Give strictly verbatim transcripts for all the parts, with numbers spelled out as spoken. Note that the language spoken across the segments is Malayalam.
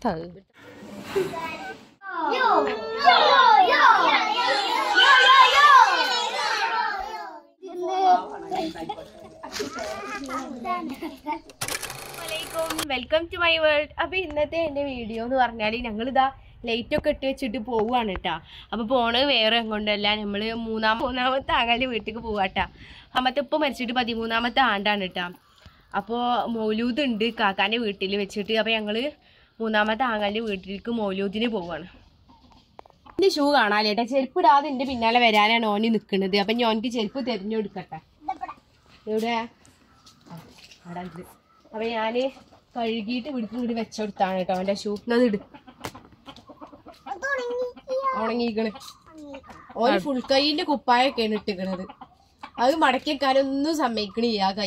Welcome to my world. അപ്പൊ ഇന്നത്തെ എന്റെ വീഡിയോ എന്ന് പറഞ്ഞാല് ഞങ്ങളിതാ ലൈറ്റ് ഒക്കെ ഇട്ട് വെച്ചിട്ട് പോവാണ് കേട്ടാ. അപ്പൊ പോണത് വേറെ എങ്ങോട്ടല്ല, നമ്മള് മൂന്നാം മൂന്നാമത്തെ ആങ്ങളുടെ വീട്ടിലേക്ക് പോവാട്ടാ. അമ്മത്തെ ഇപ്പൊ മരിച്ചിട്ട് പതിമൂന്നാമത്തെ ആണ്ടാണ് കേട്ടാ. അപ്പോൾ മൗലൂദ് ഉണ്ട് കാക്കാൻ്റെ വീട്ടിൽ വെച്ചിട്ട്. അപ്പോൾ ഞങ്ങൾ മൂന്നാമത്തെ ആങ്ങളുടെ വീട്ടിലേക്ക് മൗലൂദിന് പോവാണ്. എൻ്റെ ഷൂ കാണാലേട്ടാ, ചെരുപ്പ് ഇടാതെ എൻ്റെ പിന്നാലെ വരാനാണ് ഓന് നിൽക്കുന്നത്. അപ്പം ഞാൻ ഓനിക്ക് ചെരുപ്പ് തിരഞ്ഞെടുക്കട്ടെ. എവിടെ അവിടെ ഉണ്ട്. അപ്പം ഞാൻ കഴുകിയിട്ട് വീട്ടിൽ വീട് വെച്ചെടുത്താണ് കേട്ടോ അവൻ്റെ ഷൂ. അത് ഇട്, ഉണങ്ങിക്കണ്. ഓന് ഫുൾ കൈയിൻ്റെ കുപ്പായൊക്കെയാണ് ഇട്ടിക്കണത്. അത് മടക്കിയെക്കാനൊന്നും സമ്മതിക്കണില്ല ആ കൈ.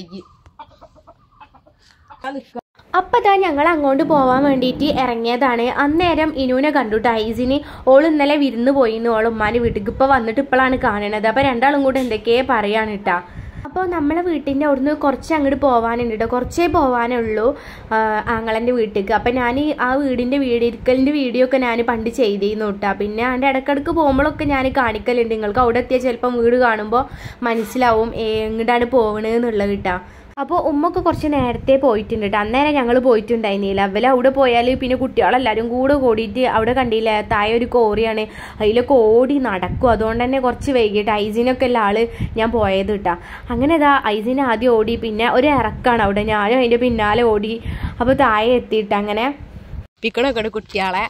അപ്പം താ ഞങ്ങൾ അങ്ങോട്ട് പോവാൻ വേണ്ടിയിട്ട് ഇറങ്ങിയതാണ്. അന്നേരം ഇനൂനെ കണ്ടുട്ടോ. ഐസിന് ഓൾ ഇന്നലെ വിരുന്ന് പോയിന്ന് ഓൾ ഉമ്മാൻ്റെ വീട്ടിലേക്ക് ഇപ്പോൾ വന്നിട്ട് ഇപ്പോഴാണ് കാണണത്. അപ്പോൾ രണ്ടാളും കൂടെ എന്തൊക്കെയേ പറയാണ് കേട്ടോ. അപ്പോൾ നമ്മളെ വീട്ടിൻ്റെ അവിടുന്ന് കുറച്ച് അങ്ങോട്ട് പോകാനുണ്ട് കേട്ടോ, കുറച്ചേ പോകാനുള്ളൂ ആങ്ങളൻ്റെ വീട്ടിലേക്ക്. അപ്പം ഞാൻ ആ വീടിൻ്റെ വീടിരിക്കലിൻ്റെ വീഡിയോ ഒക്കെ ഞാൻ പണ്ട് ചെയ്തിരുന്നു കേട്ടോ. പിന്നെ അതിൻ്റെ ഇടയ്ക്കിടയ്ക്ക് പോകുമ്പോഴൊക്കെ ഞാൻ കാണിക്കലുണ്ട്. നിങ്ങൾക്ക് അവിടെ എത്തിയാൽ ചിലപ്പം വീട് കാണുമ്പോൾ മനസ്സിലാവും എങ്ങോട്ടാണ് പോകണതെന്നുള്ളത് കേട്ടോ. അപ്പോൾ ഉമ്മൊക്കെ കുറച്ച് നേരത്തെ പോയിട്ടുണ്ട് കേട്ടോ. അന്നേരം ഞങ്ങൾ പോയിട്ടുണ്ടായിരുന്നില്ല. അവൽ അവിടെ പോയാൽ പിന്നെ കുട്ടികളെല്ലാവരും കൂടെ കൂടിയിട്ട് അവിടെ കണ്ടില്ല താഴെ ഒരു കോറിയാണ്, അതിലൊക്കെ ഓടി നടക്കും. അതുകൊണ്ട് തന്നെ കുറച്ച് വൈകിട്ട് ഐസിനൊക്കെ ഉള്ള ആൾ ഞാൻ പോയത് കേട്ടോ. അങ്ങനെ ഇതാ ഐസിന് ആദ്യം ഓടി, പിന്നെ ഒരു ഇറക്കാണ് അവിടെ, ഞാനും അതിൻ്റെ പിന്നാലെ ഓടി. അപ്പോൾ താഴെ എത്തിയിട്ട് അങ്ങനെ പിക്കണൊക്കെ കുട്ടികളെ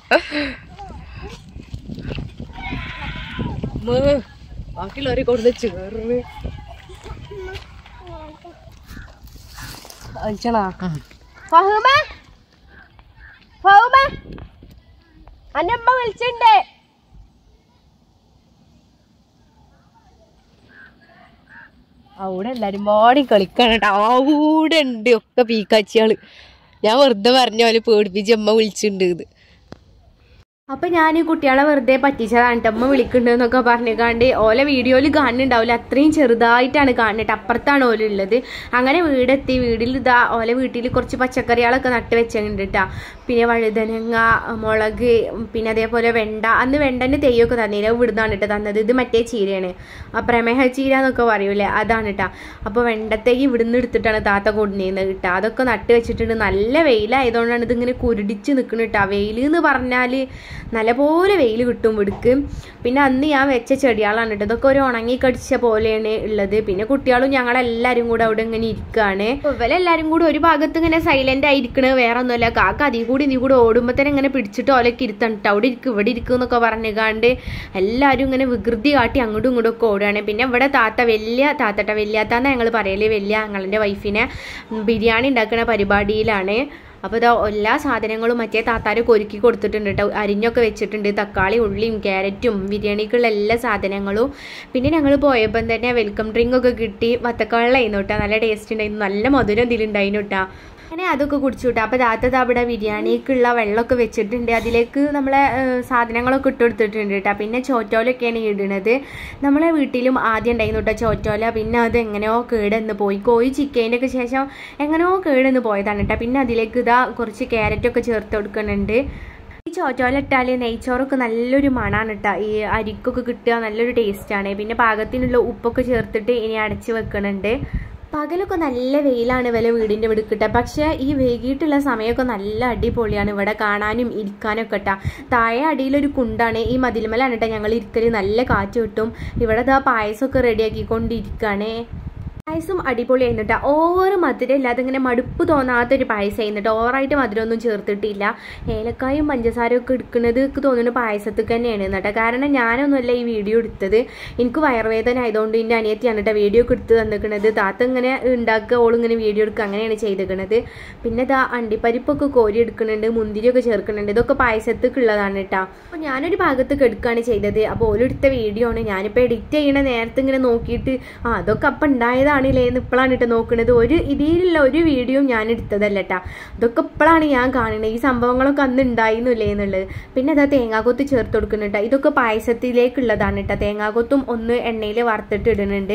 ബാക്കിയുള്ളവരെ കൊടുത്ത് ചേർന്ന് അന്നമ്മ വിളിച്ചിണ്ടേ. അവിടെ എല്ലാരും പാടി കളിക്കണം കേട്ടോ. അവിടെ ഉണ്ട് ഒക്കെ പീക്കാച്ചിയാള്. ഞാൻ വെറുതെ പറഞ്ഞ പോലെ പേടിപ്പിച്ച് അമ്മ വിളിച്ചിട്ടുണ്ട് ഇത്. അപ്പം ഞാൻ കുട്ടികളെ വെറുതെ പറ്റിച്ചതാണ് കേട്ടോ. അമ്മ വിളിക്കുന്നുണ്ടെന്നൊക്കെ പറഞ്ഞിക്കാണ്ട് ഓല വീഡിയോയിൽ കാണുന്നുണ്ടാവില്ല, അത്രയും ചെറുതായിട്ടാണ് കാണുന്നത്. അപ്പുറത്താണ് ഓല ഉള്ളത്. അങ്ങനെ വീടെത്തി. വീട്ടിൽ ഇതാ ഓല വീട്ടിൽ കുറച്ച് പച്ചക്കറികളൊക്കെ നട്ട് വെച്ചിട്ടുണ്ട് കേട്ടോ. പിന്നെ വഴുതനങ്ങ, മുളക്, പിന്നെ അതേപോലെ വെണ്ട. അന്ന് വെണ്ടൻ്റെ തെയ്യൊക്കെ തന്നില്ല, ഇവിടുന്നാണ് കേട്ടോ തന്നത്. ഇത് മറ്റേ ചീരയാണ്, ആ പ്രമേഹ ചീര എന്നൊക്കെ പറയൂലേ, അതാണ് കേട്ടോ. അപ്പോൾ വെണ്ടത്തേക്ക് ഇവിടുന്ന് എടുത്തിട്ടാണ് താത്ത കൊണ്ടുവന്നത് കേട്ടോ. അതൊക്കെ നട്ട് വെച്ചിട്ടുണ്ട്. നല്ല വെയിലായതുകൊണ്ടാണ് ഇതിങ്ങനെ കുരുടിച്ച് നിൽക്കുന്നത് കേട്ടോ. വെയിൽ എന്ന് പറഞ്ഞാൽ നല്ലപോലെ വെയിൽ കിട്ടും ഇവിടേക്ക്. പിന്നെ അന്ന് ഞാൻ വെച്ച ചെടികളാണ് കേട്ടോ. ഇതൊക്കെ ഒരു ഉണങ്ങി കടിച്ച പോലെയാണ് ഉള്ളത്. പിന്നെ കുട്ടികളും ഞങ്ങളെല്ലാവരും കൂടെ അവിടെ ഇങ്ങനെ ഇരിക്കുകയാണ്. ഇവരെല്ലാവരും കൂടെ ഒരു ഭാഗത്ത് ഇങ്ങനെ സൈലന്റ് ആയിരിക്കണത് വേറെ ഒന്നുമല്ല, കാക്ക അതിൽ കൂടി നീ കൂടെ ഓടുമ്പോൾ തന്നെ ഇങ്ങനെ പിടിച്ചിട്ട് ഓലൊക്കെ ഇരുത്തണ്ടിട്ട് അവിടെ ഇരിക്കും ഇവിടെ ഇരിക്കും എന്നൊക്കെ പറഞ്ഞുകാണ്ട് എല്ലാവരും ഇങ്ങനെ വികൃതി കാട്ടി അങ്ങോട്ടും ഇങ്ങോട്ടും ഒക്കെ ഓടുകയാണ്. പിന്നെ ഇവിടെ താത്ത വലിയ താത്തട്ട വലിയാത്താന്ന് ഞങ്ങൾ പറയല്, വലിയ ഞങ്ങളുടെ വൈഫിനെ ബിരിയാണി ഉണ്ടാക്കുന്ന പരിപാടിയിലാണ്. അപ്പോൾ ഇതാ എല്ലാ സാധനങ്ങളും മറ്റേ താത്താരൊക്കെ ഒരുക്കി കൊടുത്തിട്ടുണ്ട് കേട്ടോ. അരിഞ്ഞൊക്കെ വെച്ചിട്ടുണ്ട്, തക്കാളി, ഉള്ളിയും ക്യാരറ്റും ബിരിയാണിക്കുള്ള എല്ലാ സാധനങ്ങളും. പിന്നെ ഞങ്ങൾ പോയപ്പം തന്നെ വെൽക്കം ഡ്രിങ്ക് ഒക്കെ കിട്ടി. വത്തക്കാളിലായിരുന്നു കേട്ടോ, നല്ല ടേസ്റ്റ് ഉണ്ടായിരുന്നു, നല്ല മധുരം ഇതിലുണ്ടായിരുന്നു കേട്ടോ. അങ്ങനെ അതൊക്കെ കുടിച്ചു കിട്ടും. അപ്പോൾ താത്തത് അവിടെ ബിരിയാണിക്കുള്ള വെള്ളമൊക്കെ വെച്ചിട്ടുണ്ട്, അതിലേക്ക് നമ്മളെ സാധനങ്ങളൊക്കെ ഇട്ട് കൊടുത്തിട്ടുണ്ട് കേട്ടോ. പിന്നെ ചോറ്റോലൊക്കെയാണ് ഇടുന്നത്. നമ്മളെ വീട്ടിലും ആദ്യം ഉണ്ടായിരുന്നു കേട്ടോ ചോറ്റോല. പിന്നെ അത് എങ്ങനെയോ കേടെന്ന് പോയി, കോഴി ചിക്കൻ്റെ ഒക്കെ ശേഷം എങ്ങനെയോ കേടെന്ന് പോയതാണ് കേട്ടോ. പിന്നെ അതിലേക്ക് ഇതാ കുറച്ച് ക്യാരറ്റൊക്കെ ചേർത്ത് കൊടുക്കുന്നുണ്ട്. ഈ ചോറ്റോല ഇട്ടാൽ നെയ്ച്ചോറൊക്കെ നല്ലൊരു മണമാണ് കേട്ടോ. ഈ അരിക്കൊക്കെ കിട്ടുക നല്ലൊരു ടേസ്റ്റാണ്. പിന്നെ പാകത്തിനുള്ള ഉപ്പൊക്കെ ചേർത്തിട്ട് ഇനി അടച്ച് വെക്കുന്നുണ്ട്. പകലൊക്കെ നല്ല വെയിലാണ് ഇവലെ വീടിൻ്റെ ഇവിടെ കിട്ടുക. പക്ഷേ ഈ വൈകിട്ടുള്ള സമയമൊക്കെ നല്ല അടിപൊളിയാണ് ഇവിടെ കാണാനും ഇരിക്കാനൊക്കെ കേട്ടോ. താഴെ അടിയിലൊരു കുണ്ടാണ്, ഈ മതിൽമലാണ് കേട്ടോ ഞങ്ങൾ ഇരിക്കൽ. നല്ല കാറ്റ് കിട്ടും. ഇവിടെ ഇതാ പായസമൊക്കെ റെഡിയാക്കിക്കൊണ്ടിരിക്കുകയാണ്. പായസം അടിപൊളിയായിരുന്നു കേട്ടോ. ഓവർ മധുരം ഇല്ലാതെ ഇങ്ങനെ മടുപ്പ് തോന്നാത്തൊരു പായസം ആയിരുന്നു കേട്ടോ. ഓവറായിട്ട് മധുരമൊന്നും ചേർത്തിട്ടില്ല. ഏലക്കായും പഞ്ചസാരയും ഒക്കെ എടുക്കുന്നത് എനിക്ക് തോന്നുന്നു പായസത്തിൽ തന്നെയാണ് കേട്ടോ. കാരണം ഞാനൊന്നുമല്ല ഈ വീഡിയോ എടുത്തത്, എനിക്ക് വയറുവേദന ആയതുകൊണ്ട് എൻ്റെ അനിയത്തിയാണ് കേട്ടോ വീഡിയോ ഒക്കെ എടുത്ത് തന്നിരിക്കുന്നത്. താത്ത ഇങ്ങനെ ഉണ്ടാക്കുക, ഓളിങ്ങനെ വീഡിയോ എടുക്കുക, അങ്ങനെയാണ് ചെയ്തിരിക്കുന്നത്. പിന്നെ ഇതാ അണ്ടിപ്പരിപ്പൊക്കെ കോരി എടുക്കുന്നുണ്ട്, മുന്തിരിയൊക്കെ ചേർക്കുന്നുണ്ട്. ഇതൊക്കെ പായസത്തേക്കുള്ളതാണ് കേട്ടോ. അപ്പോൾ ഞാനൊരു ഭാഗത്ത് എടുക്കുകയാണ് ചെയ്തത്. അപ്പോൾ ഓലെടുത്ത വീഡിയോ ആണ്. ഞാനിപ്പോൾ എഡിറ്റ് ചെയ്യണ നേരത്തെ ഇങ്ങനെ നോക്കിയിട്ട് ആ അതൊക്കെ അപ്പം ഉണ്ടായതാണ് ാണില്ലേന്ന് ഇപ്പോഴാണ് ഇട്ട് നോക്കുന്നത്. ഒരു ഇതിലുള്ള ഒരു വീഡിയോ ഞാൻ എടുത്തതല്ല കേട്ടോ, ഇതൊക്കെ ഇപ്പോഴാണ് ഞാൻ കാണുന്നത്. ഈ സംഭവങ്ങളൊക്കെ അന്ന് ഉണ്ടായിരുന്നില്ലേ എന്നുള്ളത്. പിന്നെ അതാ തേങ്ങാക്കൊത്ത് ചേർത്ത് കൊടുക്കുന്നുണ്ട്. ഇതൊക്കെ പായസത്തിലേക്കുള്ളതാണ് കേട്ടോ. തേങ്ങാക്കൊത്തും ഒന്ന് എണ്ണയിൽ വറുത്തിട്ട് ഇടുന്നുണ്ട്.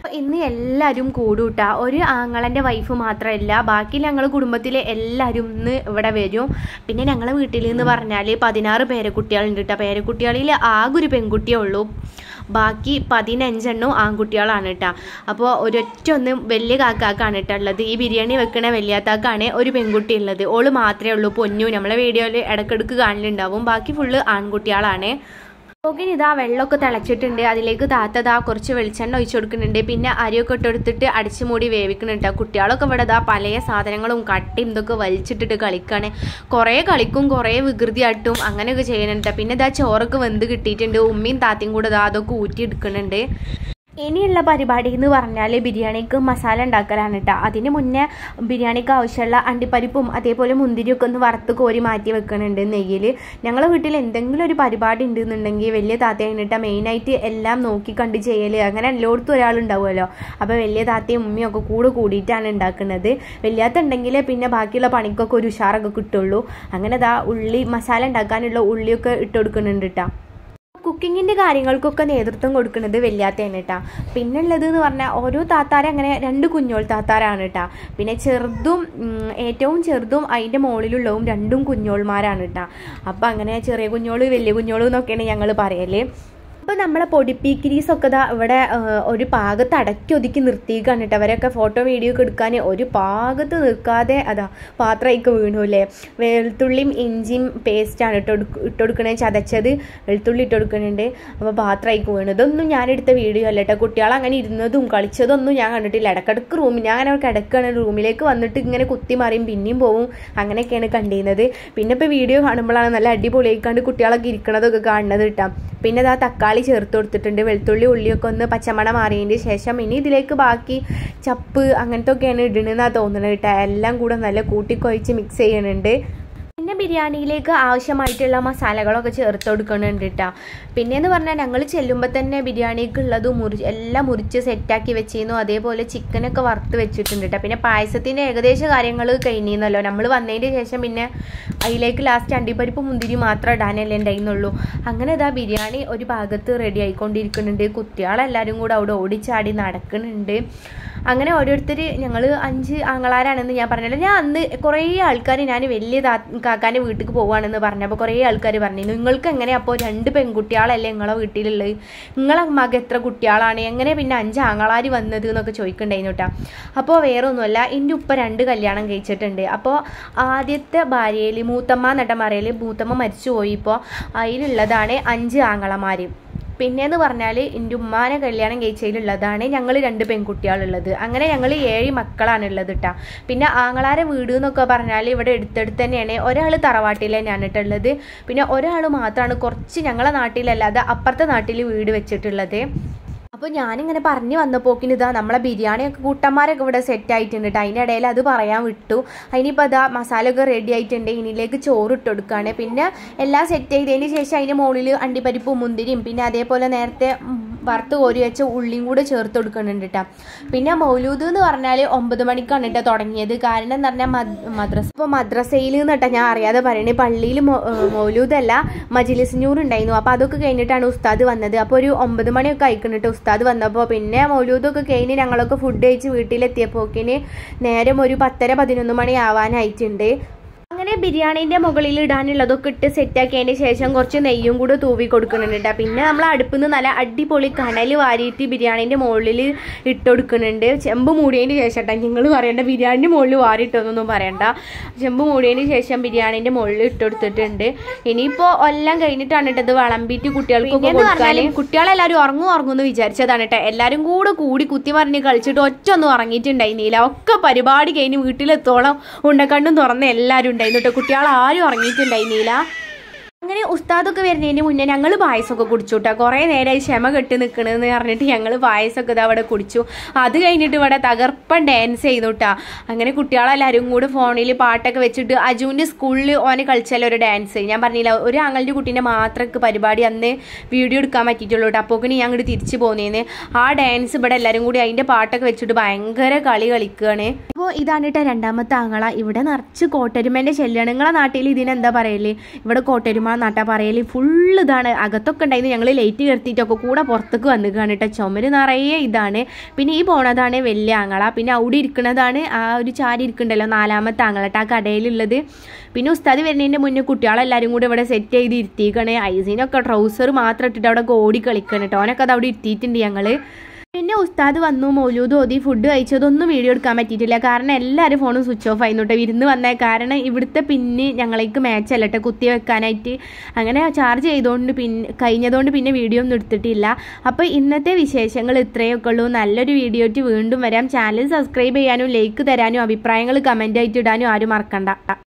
ഇന്ന് എല്ലാവരും കൂടൂട്ടാ. ഒരു ആങ്ങളൻ്റെ വൈഫ് മാത്രമല്ല, ബാക്കി ഞങ്ങൾ കുടുംബത്തിലെ എല്ലാവരും ഇന്ന് ഇവിടെ വരും. പിന്നെ ഞങ്ങളെ വീട്ടിൽ എന്ന് പറഞ്ഞാൽ പതിനാറ് പേരക്കുട്ടികളുണ്ട് കേട്ടോ. പേരക്കുട്ടികളിൽ ആകെ ഒരു പെൺകുട്ടിയേ ഉള്ളൂ, ബാക്കി പതിനഞ്ചെണ്ണവും ആൺകുട്ടികളാണ് കേട്ടോ. അപ്പോൾ ഒരൊറ്റ ഒന്ന് വലിയ കാക്കാക്കാണ് കേട്ടോ ഉള്ളത്. ഈ ബിരിയാണി വെക്കണ വലിയാത്താക്കാണ് ഒരു പെൺകുട്ടി ഉള്ളത്. ഓള് മാത്രമേ ഉള്ളൂ പൊന്നു. നമ്മളെ വീഡിയോയിൽ ഇടയ്ക്കിടയ്ക്ക് കാണലുണ്ടാവും. ബാക്കി ഫുള്ള് ആൺകുട്ടികളാണ്. ഓക്കെ, ഇതാ വെള്ളമൊക്കെ തിളച്ചിട്ടുണ്ട്. അതിലേക്ക് താത്തതാ കുറച്ച് വെളിച്ചെണ്ണ ഒഴിച്ചു കൊടുക്കുന്നുണ്ട്. പിന്നെ അരിയൊക്കെ ഇട്ടെടുത്തിട്ട് അടിച്ചു മൂടി വേവിക്കുന്നുണ്ട്. കുട്ടികളൊക്കെ ഇവിടെ ഇതാ പല സാധനങ്ങളും കട്ടിയും ഇതൊക്കെ വലിച്ചിട്ടിട്ട് കളിക്കാണ്. കുറേ കളിക്കും, കുറേ വികൃതിയായിട്ടും അങ്ങനെയൊക്കെ ചെയ്യുന്നുണ്ട്. പിന്നെ ഇതാ ചോറൊക്കെ വെന്ത് കിട്ടിയിട്ടുണ്ട്. ഉമ്മയും താത്തയും കൂടെ ഇതാ അതൊക്കെ ഊറ്റിയെടുക്കുന്നുണ്ട്. ഇനിയുള്ള പരിപാടി എന്ന് പറഞ്ഞാൽ ബിരിയാണിക്ക് മസാല ഉണ്ടാക്കലാണ് കേട്ടോ. അതിന് മുന്നേ ബിരിയാണിക്ക് ആവശ്യമുള്ള അണ്ടിപ്പരിപ്പും അതേപോലെ മുന്തിരിയൊക്കെ ഒന്ന് വറുത്ത് കോരി മാറ്റി വെക്കുന്നുണ്ട് നെയ്യിൽ. ഞങ്ങളെ വീട്ടിൽ എന്തെങ്കിലും ഒരു പരിപാടി ഉണ്ടെന്നുണ്ടെങ്കിൽ വലിയ താത്തയാണ് കേട്ടോ മെയിനായിട്ട് എല്ലാം നോക്കി കണ്ട് ചെയ്യൽ. അങ്ങനെ എല്ലായിടത്തും ഒരാളുണ്ടാവുമല്ലോ. അപ്പോൾ വലിയ താത്തയും ഉമ്മയും ഒക്കെ കൂടെ കൂടിയിട്ടാണ് ഉണ്ടാക്കുന്നത്. വലിയാത്ത ഉണ്ടെങ്കിൽ പിന്നെ ബാക്കിയുള്ള പണിക്കൊക്കെ ഒരു ഉഷാറൊക്കെ കിട്ടുള്ളൂ. അങ്ങനെ ഇതാ ഉള്ളി മസാല ഉണ്ടാക്കാനുള്ള ഉള്ളിയൊക്കെ ഇട്ട് കൊടുക്കുന്നുണ്ട് കേട്ടോ. കുക്കിങ്ങിൻ്റെ കാര്യങ്ങൾക്കൊക്കെ നേതൃത്വം കൊടുക്കുന്നത് വലിയാത്തയാണ് കേട്ടോ. പിന്നെ ഉള്ളത് എന്ന് പറഞ്ഞാൽ ഓരോ താത്താരെ അങ്ങനെ രണ്ട് കുഞ്ഞോൾ താത്താരാണ് കേട്ടോ. പിന്നെ ചെറുതും ഏറ്റവും ചെറുതും അതിൻ്റെ മുകളിലുള്ളതും രണ്ടും കുഞ്ഞോൾമാരാണ് കേട്ടോ. അപ്പം അങ്ങനെ ചെറിയ കുഞ്ഞോള് വലിയ കുഞ്ഞോള് എന്നൊക്കെയാണ് ഞങ്ങൾ പറയൽ. അപ്പോൾ നമ്മളെ പൊടിപ്പീക്കിരീസൊക്കെ ഇതാ ഇവിടെ ഒരു പാകത്ത് അടക്കി ഒതുക്കി നിർത്തിയിരിക്കുകയാണ് കേട്ടോ. അവരൊക്കെ ഫോട്ടോ വീഡിയോ ഒക്കെ എടുക്കാൻ ഒരു പാകത്ത് നിൽക്കാതെ അതാ പാത്രമൊക്കെ വീണൂല്ലേ. വെളുത്തുള്ളിയും ഇഞ്ചിയും പേസ്റ്റാണ് ഇട്ട് ഇട്ട് കൊടുക്കണത്, ചതച്ചത് വെളുത്തുള്ളി ഇട്ട് കൊടുക്കുന്നുണ്ട്. അപ്പോൾ പാത്രമൊക്കെ വീണു. ഇതൊന്നും ഞാനെടുത്ത വീഡിയോ അല്ല കേട്ടോ. കുട്ടികൾ അങ്ങനെ ഇരുന്നതും കളിച്ചതൊന്നും ഞാൻ കണ്ടിട്ടില്ല. ഇടക്കിടക്ക് റൂമിൽ ഞാൻ അങ്ങനെ കിടക്കുകയാണ്. റൂമിലേക്ക് വന്നിട്ട് ഇങ്ങനെ കുത്തി മറിയും പിന്നെയും പോവും. അങ്ങനെയൊക്കെയാണ് കണ്ടിരുന്നത്. പിന്നെ ഇപ്പോൾ വീഡിയോ കാണുമ്പോഴാണ് നല്ല അടിപൊളിയായിക്കാണ്ട് കുട്ടികളൊക്കെ ഇരിക്കണതൊക്കെ കാണുന്നത് കേട്ടോ. പിന്നെ ഇതാ തക്കാളി ചേർത്ത് കൊടുത്തിട്ടുണ്ട്. വെളുത്തുള്ളി ഉള്ളിയൊക്കെ ഒന്ന് പച്ചമണ മാറിയതിന് ശേഷം ഇനി ഇതിലേക്ക് ബാക്കി ചപ്പ് അങ്ങനത്തെ ഒക്കെയാണ് ഇടണമെന്നാണ് തോന്നുന്നത് കേട്ടോ. എല്ലാം കൂടെ നല്ല കൂട്ടിക്കൊഴിച്ച് മിക്സ് ചെയ്യുന്നുണ്ട്. പിന്നെ ബിരിയാണിയിലേക്ക് ആവശ്യമായിട്ടുള്ള മസാലകളൊക്കെ ചേർത്ത് കൊടുക്കുന്നുണ്ട് കേട്ടോ. പിന്നെയെന്ന് പറഞ്ഞാൽ ഞങ്ങൾ ചെല്ലുമ്പോൾ തന്നെ ബിരിയാണിക്ക് ഉള്ളത് മുറി എല്ലാം മുറിച്ച് സെറ്റാക്കി വെച്ചിരുന്നു. അതേപോലെ ചിക്കനൊക്കെ വറുത്ത് വെച്ചിട്ടുണ്ട് കേട്ടോ. പിന്നെ പായസത്തിൻ്റെ ഏകദേശ കാര്യങ്ങൾ കഴിഞ്ഞിരുന്നല്ലോ. നമ്മൾ വന്നതിന് ശേഷം പിന്നെ അതിലേക്ക് ലാസ്റ്റ് അണ്ടിപ്പരിപ്പ് മുന്തിരി മാത്രം ഇടാനല്ലേ ഉണ്ടായിരുന്നുള്ളൂ. അങ്ങനെ ഇതാ ബിരിയാണി ഒരു ഭാഗത്ത് റെഡി ആയിക്കൊണ്ടിരിക്കുന്നുണ്ട്. കുട്ടികളെല്ലാവരും കൂടെ അവിടെ ഓടിച്ചാടി നടക്കുന്നുണ്ട്. അങ്ങനെ ഓരോരുത്തർ ഞങ്ങൾ അഞ്ച് ആങ്ങളാരാണെന്ന് ഞാൻ പറഞ്ഞല്ലോ. ഞാൻ അന്ന് കുറേ ആൾക്കാർ ഞാൻ വലിയ കാക്കാൻ്റെ വീട്ടിലേക്ക് പോവുകയാണെന്ന് പറഞ്ഞപ്പോൾ കുറേ ആൾക്കാർ പറഞ്ഞിരുന്നു നിങ്ങൾക്ക് എങ്ങനെ അപ്പോൾ രണ്ട് പെൺകുട്ടികളല്ലേ നിങ്ങളെ വീട്ടിലുള്ളത്, നിങ്ങളെ മക എത്ര കുട്ടികളാണ്, എങ്ങനെ പിന്നെ അഞ്ച് ആങ്ങളാർ വന്നത് എന്നൊക്കെ ചോദിക്കണ്ടായിരുന്നു കേട്ടോ. അപ്പോൾ വേറെ ഒന്നുമല്ല, എൻ്റെ ഉപ്പ രണ്ട് കല്യാണം കഴിച്ചിട്ടുണ്ട്. അപ്പോൾ ആദ്യത്തെ ഭാര്യയിൽ മൂത്തമ്മ എന്നിട്ട് പറയൽ മൂത്തമ്മ മരിച്ചു പോയി. ഇപ്പോൾ അതിലുള്ളതാണ് അഞ്ച് ആങ്ങളമാർ. പിന്നെയെന്ന് പറഞ്ഞാൽ എൻ്റെ ഉമ്മാനെ കല്യാണം കഴിച്ചതിലുള്ളതാണ് ഞങ്ങൾ രണ്ട് പെൺകുട്ടികളുള്ളത്. അങ്ങനെ ഞങ്ങൾ ഏഴ് മക്കളാണുള്ളത് കേട്ടോ. പിന്നെ ആങ്ങളാരെ വീട് എന്നൊക്കെ പറഞ്ഞാൽ ഇവിടെ എടുത്തെടുത്ത് തന്നെയാണ്. ഒരാൾ തറവാട്ടിൽ തന്നെയാണ് ഇട്ടുള്ളത്. പിന്നെ ഒരാൾ മാത്രമാണ് കുറച്ച് ഞങ്ങളെ നാട്ടിലല്ലാതെ അപ്പുറത്തെ നാട്ടിൽ വീട് വെച്ചിട്ടുള്ളത്. അപ്പോൾ ഞാനിങ്ങനെ പറഞ്ഞു വന്നപ്പോക്കിന് ഇതാ നമ്മളെ ബിരിയാണിയൊക്കെ കൂട്ടന്മാരൊക്കെ ഇവിടെ സെറ്റ് ആയിട്ടുണ്ട് കേട്ടോ. അതിൻ്റെ ഇടയിൽ അത് പറയാൻ വിട്ടു. അതിനിപ്പോൾ അതാ മസാലയൊക്കെ റെഡി ആയിട്ടുണ്ട്. ഇതിലേക്ക് ചോറ് ഇട്ട് കൊടുക്കുകയാണ്. പിന്നെ എല്ലാം സെറ്റ് ചെയ്തതിന് ശേഷം അതിൻ്റെ മുകളിൽ അണ്ടിപ്പരിപ്പും മുന്തിരിയും പിന്നെ അതേപോലെ നേരത്തെ വറുത്ത് കോരി വെച്ച ഉള്ളിയും കൂടെ ചേർത്ത് കൊടുക്കുന്നുണ്ട് കേട്ടോ. പിന്നെ മൗലൂദ് എന്ന് പറഞ്ഞാൽ ഒമ്പത് മണിക്കാണ് കേട്ടോ തുടങ്ങിയത്. കാരണം എന്ന് പറഞ്ഞാൽ മദ്രസ ഇപ്പോൾ മദ്രസയിൽ നിന്ന് കേട്ടോ ഞാൻ അറിയാതെ പറയണേ പള്ളിയിൽ മൗലൂദല്ല മജ്ലിസ് നൂർ ഉണ്ടായിരുന്നു. അപ്പോൾ അതൊക്കെ കഴിഞ്ഞിട്ടാണ് ഉസ്താദ് വന്നത്. അപ്പോൾ ഒരു ഒമ്പത് മണിയൊക്കെ ആയിക്കണം കേട്ടോ ഉസ്താദ് വന്നപ്പോൾ. പിന്നെ മൗലൂദൊക്കെ കഴിഞ്ഞ് ഞങ്ങളൊക്കെ ഫുഡ് കഴിച്ച് വീട്ടിലെത്തിയപ്പോക്കിന് നേരം ഒരു പത്തര പതിനൊന്ന് മണി ആവാനായിട്ടുണ്ട്. അങ്ങനെ ബിരിയാണീൻ്റെ മുകളിൽ ഇടാനുള്ളതൊക്കെ ഇട്ട് സെറ്റാക്കിയതിന് ശേഷം കുറച്ച് നെയ്യും കൂടെ തൂവി കൊടുക്കുന്നുണ്ട് കേട്ടോ. പിന്നെ നമ്മൾ അടുപ്പിൽ നിന്ന് നല്ല അടിപൊളി കനൽ വാരിയിട്ട് ബിരിയാണീൻ്റെ മുകളിൽ ഇട്ട് കൊടുക്കുന്നുണ്ട്. ചെമ്പ് മൂടിയതിന് ശേഷം കേട്ടോ. നിങ്ങൾ പറയേണ്ട ബിരിയാണിൻ്റെ മുകളിൽ വാരിയിട്ടൊന്നും പറയണ്ട. ചെമ്പ് മൂടിയതിന് ശേഷം ബിരിയാണീൻ്റെ മുകളിൽ ഇട്ട് കൊടുത്തിട്ടുണ്ട്. ഇനിയിപ്പോൾ എല്ലാം കഴിഞ്ഞിട്ടാണ് കേട്ടത് വിളമ്പിയിട്ട് കുട്ടികൾക്കൊക്കെ കൊടുക്കാനും. കുട്ടികളെല്ലാവരും ഉറങ്ങും ഉറങ്ങുമെന്ന് വിചാരിച്ചതാണ് കേട്ടോ. എല്ലാവരും കൂടെ കൂടി കുത്തി മറിഞ്ഞ് കളിച്ചിട്ട് ഒറ്റ ഒന്നും ഉറങ്ങിയിട്ടുണ്ടായിരുന്നില്ല. ഒക്കെ പരിപാടി കഴിഞ്ഞ് വീട്ടിലെത്തോളം ഉണ്ടക്കണ്ടും തുറന്ന് എല്ലാവരും ഉണ്ടായിരുന്നു കേട്ടോ. കുട്ടികൾ ആരും ഉറങ്ങിയിട്ടുണ്ടായിരുന്നില്ല. അങ്ങനെ ഉസ്താദൊക്കെ വരുന്നതിന് മുന്നേ ഞങ്ങൾ പായസമൊക്കെ കുടിച്ചു കേട്ടോ. കുറേ നേരമായി ക്ഷമ കെട്ടി നിൽക്കണമെന്ന് പറഞ്ഞിട്ട് ഞങ്ങൾ പായസമൊക്കെ ഇത് അവിടെ കുടിച്ചു. അത് കഴിഞ്ഞിട്ട് ഇവിടെ തകർപ്പൻ ഡാൻസ് ചെയ്തു കേട്ടോ. അങ്ങനെ കുട്ടികളെല്ലാവരും കൂടെ ഫോണിൽ പാട്ടൊക്കെ വെച്ചിട്ട് അജുവിൻ്റെ സ്കൂളിൽ ഓന് കളിച്ചാലോ ഒരു ഡാൻസ്. ഞാൻ പറഞ്ഞില്ല ഒരു ആങ്ങളുടെ കുട്ടീൻ്റെ മാത്രമൊക്കെ പരിപാടി അന്ന് വീഡിയോ എടുക്കാൻ പറ്റിയിട്ടുള്ളൂ കേട്ടോ. അപ്പോൾ ഞാൻ അങ്ങോട്ട് തിരിച്ചു പോകുന്നേന്ന് ആ ഡാൻസ് ഇവിടെ എല്ലാവരും കൂടി അതിൻ്റെ പാട്ടൊക്കെ വെച്ചിട്ട് ഭയങ്കര കളി കളിക്കുകയാണ്. അപ്പോൾ അപ്പോൾ ഇതാണ് കേട്ടോ രണ്ടാമത്തെ ആങ്ങള. ഇവിടെ നിറച്ച് കോട്ടരുമേൻ്റെ ശല്യമാണ്. നിങ്ങളെ നാട്ടിൽ ഇതിനെന്താ പറയല്? ഇവിടെ കോട്ടരുമ നാട്ടാ പറയല്. ഫുള്ള് ഇതാണ്. അകത്തൊക്കെ ഉണ്ടായിരുന്നു. ഞങ്ങൾ ലൈറ്റ് കയറ്റിയിട്ടൊക്കെ കൂടെ പുറത്തേക്ക് വന്നിക്കാണ് കേട്ടോ. ചുമര് നിറയെ ഇതാണ്. പിന്നെ ഈ പോണതാണ് വലിയ ആങ്ങള. പിന്നെ അവിടെ ഇരിക്കുന്നതാണ് ആ ഒരു ചാരി ഇരിക്കണ്ടല്ലോ നാലാമത്തെ ആങ്ങള കേട്ടോ ആ കടയിലുള്ളത്. പിന്നെ ഉസ്താദ് വരുന്നതിൻ്റെ മുന്നേ കുട്ടികളെല്ലാവരും കൂടി ഇവിടെ സെറ്റ് ചെയ്ത് ഇരുത്തിക്കണേ. ഐസിനൊക്കെ ട്രൗസർ മാത്രം ഇട്ടിട്ട് അവിടെ ഓടി കളിക്കണം കേട്ടോ. ഓനൊക്കെ അത് അവിടെ ഇരുത്തിയിട്ടുണ്ട് ഞങ്ങൾ. പിന്നെ ഉസ്താദ് വന്നു, മൗലൂദ് ഓതി, ഫുഡ് കഴിച്ചതൊന്നും വീഡിയോ എടുക്കാൻ പറ്റിയിട്ടില്ല. കാരണം എല്ലാവരും ഫോണും സ്വിച്ച് ഓഫ് ആയിരുന്നു കേട്ടോ വിരുന്ന് വന്നേ. കാരണം ഇവിടുത്തെ പിന്ന് ഞങ്ങൾക്ക് മാച്ച് അല്ല കേട്ടോ കുത്തി വെക്കാനായിട്ട്. അങ്ങനെ ചാർജ് ചെയ്തുകൊണ്ട് പിന്നെ കഴിഞ്ഞതുകൊണ്ട് പിന്നെ വീഡിയോ ഒന്നും എടുത്തിട്ടില്ല. അപ്പോൾ ഇന്നത്തെ വിശേഷങ്ങൾ ഇത്രയൊക്കെ ഉള്ളൂ. നല്ലൊരു വീഡിയോ ആയിട്ട് വീണ്ടും വരാം. ചാനൽ സബ്സ്ക്രൈബ് ചെയ്യാനും ലൈക്ക് തരാനും അഭിപ്രായങ്ങൾ കമൻ്റ് ആയിട്ട് ഇടാനും ആരും മറക്കണ്ട.